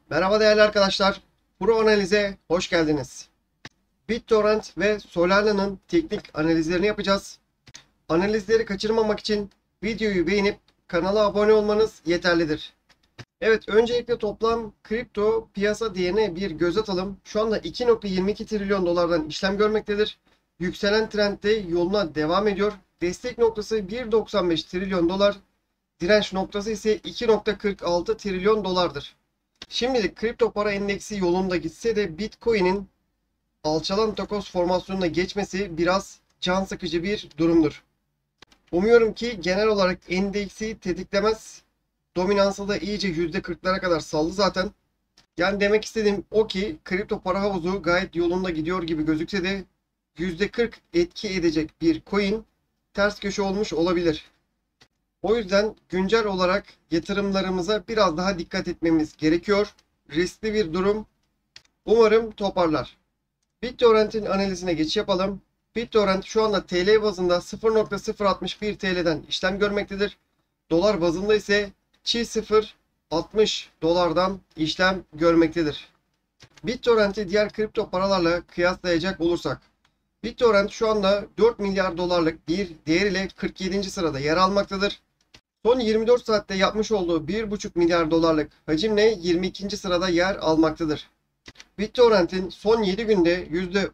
Merhaba değerli arkadaşlar. Pro Analiz'e hoş geldiniz. BitTorrent ve Solana'nın teknik analizlerini yapacağız. Analizleri kaçırmamak için videoyu beğenip kanala abone olmanız yeterlidir. Evet, öncelikle toplam kripto piyasa değerine bir göz atalım. Şu anda 2,22 trilyon dolardan işlem görmektedir. Yükselen trendde yoluna devam ediyor. Destek noktası 1,95 trilyon dolar. Direnç noktası ise 2,46 trilyon dolardır. Şimdilik kripto para endeksi yolunda gitse de Bitcoin'in alçalan takoz formasyonuna geçmesi biraz can sıkıcı bir durumdur. Umuyorum ki genel olarak endeksi tetiklemez. Dominansı da iyice %40'lara kadar saldı zaten. Yani demek istediğim o ki kripto para havuzu gayet yolunda gidiyor gibi gözükse de %40 etki edecek bir coin ters köşe olmuş olabilir. O yüzden güncel olarak yatırımlarımıza biraz daha dikkat etmemiz gerekiyor. Riskli bir durum. Umarım toparlar. BitTorrent'in analizine geçiş yapalım. BitTorrent şu anda TL bazında 0,061 TL'den işlem görmektedir. Dolar bazında ise çift 0,60 dolardan işlem görmektedir. BitTorrent'i diğer kripto paralarla kıyaslayacak olursak, BitTorrent şu anda 4 milyar dolarlık bir değer ile 47. sırada yer almaktadır. Son 24 saatte yapmış olduğu 1,5 milyar dolarlık hacimle 22. sırada yer almaktadır. BitTorrent'in son 7 günde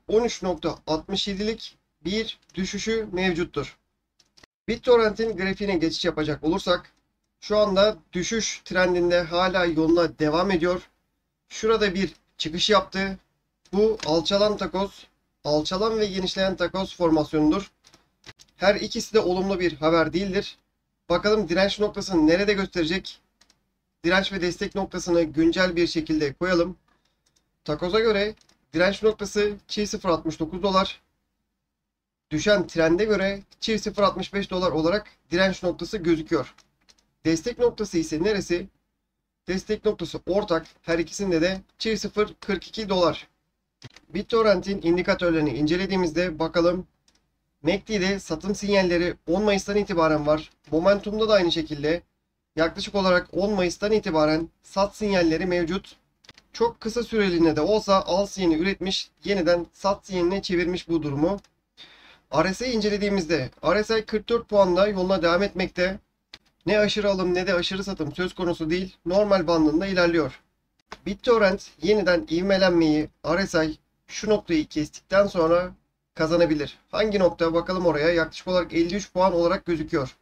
%13,67'lik bir düşüşü mevcuttur. BitTorrent'in grafiğine geçiş yapacak olursak, şu anda düşüş trendinde hala yoluna devam ediyor. Şurada bir çıkış yaptı. Bu alçalan takoz, alçalan ve genişleyen takoz formasyonudur. Her ikisi de olumlu bir haber değildir. Bakalım direnç noktasını nerede gösterecek? Direnç ve destek noktasını güncel bir şekilde koyalım. Takoz'a göre direnç noktası çift 0,69 dolar. Düşen trende göre çift 0,65 dolar olarak direnç noktası gözüküyor. Destek noktası ise neresi? Destek noktası ortak. Her ikisinde de çift 0,42 dolar. BitTorrent'in indikatörlerini incelediğimizde bakalım. MACD'de satım sinyalleri 10 Mayıs'tan itibaren var. Momentum'da da aynı şekilde yaklaşık olarak 10 Mayıs'tan itibaren sat sinyalleri mevcut. Çok kısa süreliğine de olsa al sinyali üretmiş, yeniden sat sinyaline çevirmiş bu durumu. RSI'yi incelediğimizde RSI 44 puanla yoluna devam etmekte. Ne aşırı alım ne de aşırı satım söz konusu değil. Normal bandında ilerliyor. BitTorrent yeniden ivmelenmeyi RSI şu noktayı kestikten sonra kazanabilir. Hangi nokta? Bakalım oraya. Yaklaşık olarak 53 puan olarak gözüküyor.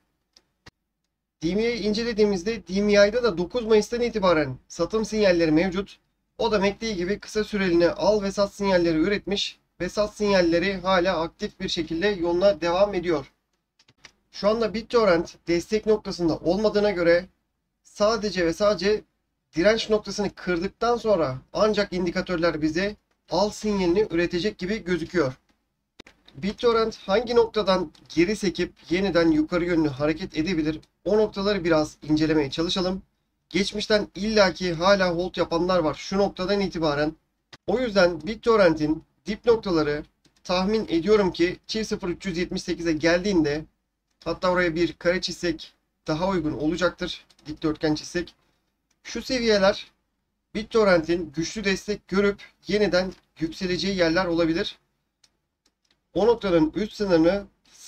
DMA'yı incelediğimizde DMA'da da 9 Mayıs'tan itibaren satım sinyalleri mevcut. O da MACD gibi kısa süreliğine al ve sat sinyalleri üretmiş ve sat sinyalleri hala aktif bir şekilde yoluna devam ediyor. Şu anda BitTorrent destek noktasında olmadığına göre sadece ve sadece direnç noktasını kırdıktan sonra ancak indikatörler bize al sinyalini üretecek gibi gözüküyor. BitTorrent hangi noktadan geri sekip yeniden yukarı yönlü hareket edebilir? O noktaları biraz incelemeye çalışalım. Geçmişten illaki hala hold yapanlar var şu noktadan itibaren. O yüzden BitTorrent'in dip noktaları tahmin ediyorum ki çift 0,378'e geldiğinde, hatta oraya bir kare çizsek daha uygun olacaktır. Dikdörtgen çizsek. Şu seviyeler BitTorrent'in güçlü destek görüp yeniden yükseleceği yerler olabilir. O noktaların üst sınırını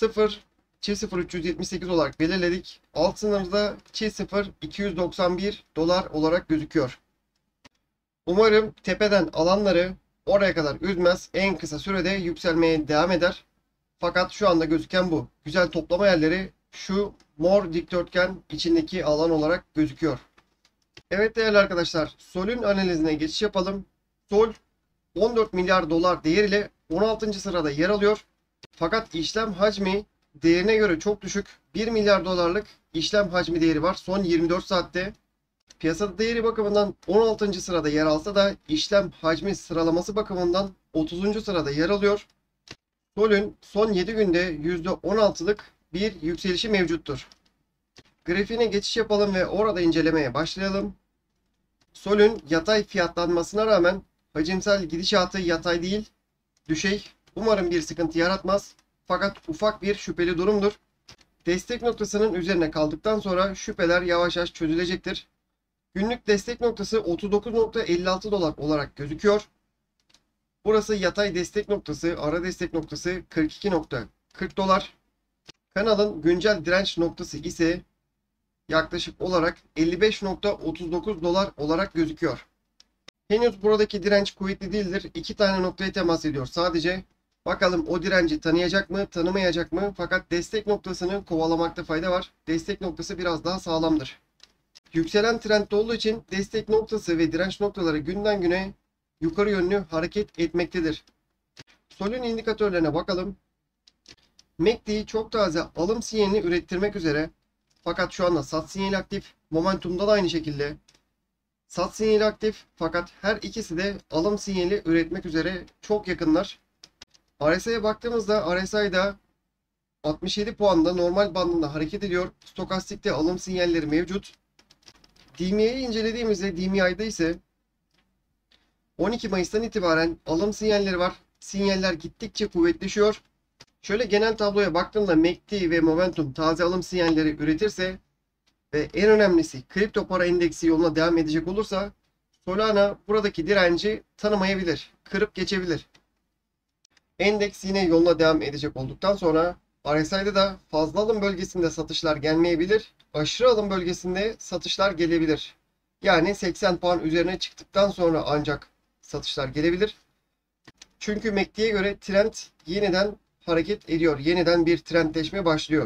0,0378 olarak belirledik. Alt sınırda 0,291 dolar olarak gözüküyor. Umarım tepeden alanları oraya kadar üzmez. En kısa sürede yükselmeye devam eder. Fakat şu anda gözüken bu. Güzel toplama yerleri şu mor dikdörtgen içindeki alan olarak gözüküyor. Evet değerli arkadaşlar, Sol'ün analizine geçiş yapalım. Sol 14 milyar dolar değer ile 16. sırada yer alıyor. Fakat işlem hacmi değerine göre çok düşük. 1 milyar dolarlık işlem hacmi değeri var son 24 saatte. Piyasada değeri bakımından 16. sırada yer alsa da işlem hacmi sıralaması bakımından 30. sırada yer alıyor. Sol'ün son 7 günde %16'lık bir yükselişi mevcuttur. Grafiğine geçiş yapalım ve orada incelemeye başlayalım. Sol'ün yatay fiyatlanmasına rağmen hacimsel gidişatı yatay değil, düşey. Umarım bir sıkıntı yaratmaz. Fakat ufak bir şüpheli durumdur. Destek noktasının üzerine kaldıktan sonra şüpheler yavaş yavaş çözülecektir. Günlük destek noktası 39.56 dolar olarak gözüküyor. Burası yatay destek noktası, ara destek noktası 42.40 dolar. Kanalın güncel direnç noktası ise yaklaşık olarak 55.39 dolar olarak gözüküyor. Henüz buradaki direnç kuvvetli değildir. İki tane noktaya temas ediyor sadece. Bakalım o direnci tanıyacak mı, tanımayacak mı? Fakat destek noktasını kovalamakta fayda var. Destek noktası biraz daha sağlamdır. Yükselen trendde olduğu için destek noktası ve direnç noktaları günden güne yukarı yönlü hareket etmektedir. Sol'ün indikatörlerine bakalım. MACD çok taze alım sinyalini ürettirmek üzere. Fakat şu anda sat sinyali aktif. Momentum'da da aynı şekilde. Sat sinyali aktif fakat her ikisi de alım sinyali üretmek üzere çok yakınlar. RSI'ye baktığımızda RSI'da 67 puanda normal bandında hareket ediyor. Stokastikte alım sinyalleri mevcut. DMA'yı incelediğimizde DMA'da ise 12 Mayıs'tan itibaren alım sinyalleri var. Sinyaller gittikçe kuvvetleşiyor. Şöyle genel tabloya baktığımda MACD ve Momentum taze alım sinyalleri üretirse ve en önemlisi kripto para endeksi yoluna devam edecek olursa Solana buradaki direnci tanımayabilir, kırıp geçebilir. Endeks yine yoluna devam edecek olduktan sonra RSI'de de fazla alım bölgesinde satışlar gelmeyebilir, aşırı alım bölgesinde satışlar gelebilir. Yani 80 puan üzerine çıktıktan sonra ancak satışlar gelebilir. Çünkü MACD'ye göre trend yeniden hareket ediyor. Yeniden bir trendleşme başlıyor.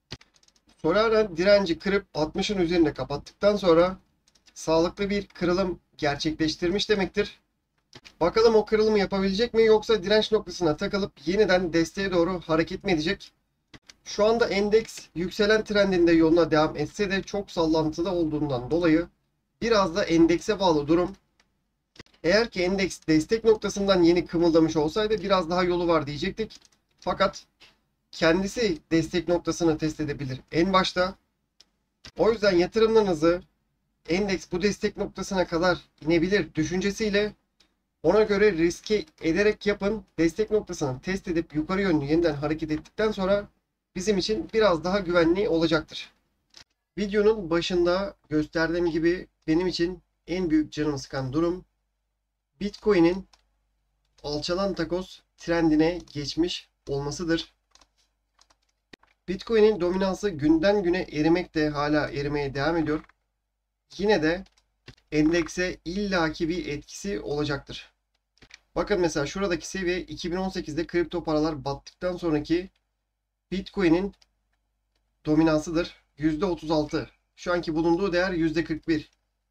Solana direnci kırıp 60'ın üzerinde kapattıktan sonra sağlıklı bir kırılım gerçekleştirmiş demektir. Bakalım o kırılımı yapabilecek mi yoksa direnç noktasına takılıp yeniden desteğe doğru hareket mi edecek? Şu anda endeks yükselen trendinde yoluna devam etse de çok sallantıda olduğundan dolayı biraz da endekse bağlı durum. Eğer ki endeks destek noktasından yeni kımıldamış olsaydı biraz daha yolu var diyecektik. Fakat kendisi destek noktasını test edebilir en başta. O yüzden yatırımlarınızı endeks bu destek noktasına kadar inebilir düşüncesiyle ona göre riske ederek yapın. Destek noktasını test edip yukarı yönlü yeniden hareket ettikten sonra bizim için biraz daha güvenli olacaktır. Videonun başında gösterdiğim gibi benim için en büyük canımı sıkan durum Bitcoin'in alçalan takoz trendine geçmiş olmasıdır. Bitcoin'in dominansı günden güne erimekte, hala erimeye devam ediyor. Yine de endekse illaki bir etkisi olacaktır. Bakın mesela şuradaki seviye 2018'de kripto paralar battıktan sonraki Bitcoin'in dominansıdır. %36. Şu anki bulunduğu değer %41.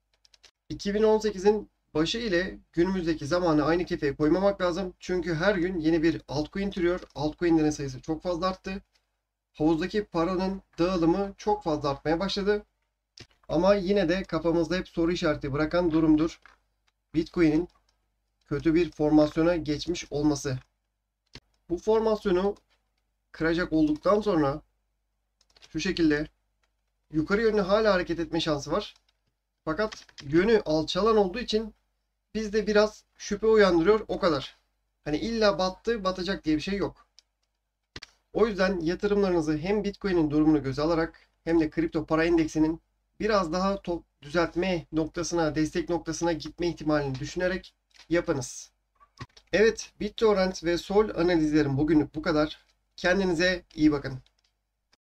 2018'in başı ile günümüzdeki zamanı aynı kefeye koymamak lazım. Çünkü her gün yeni bir altcoin türüyor. Altcoin'lerin sayısı çok fazla arttı. Havuzdaki paranın dağılımı çok fazla artmaya başladı. Ama yine de kafamızda hep soru işareti bırakan durumdur. Bitcoin'in kötü bir formasyona geçmiş olması. Bu formasyonu kıracak olduktan sonra şu şekilde yukarı yönlü hala hareket etme şansı var. Fakat yönü alçalan olduğu için bizde biraz şüphe uyandırıyor o kadar. Hani illa battı batacak diye bir şey yok. O yüzden yatırımlarınızı hem Bitcoin'in durumunu göze alarak hem de kripto para endeksinin biraz daha düzeltme noktasına, destek noktasına gitme ihtimalini düşünerek yapınız. Evet, BitTorrent ve Sol analizlerim bugünlük bu kadar. Kendinize iyi bakın.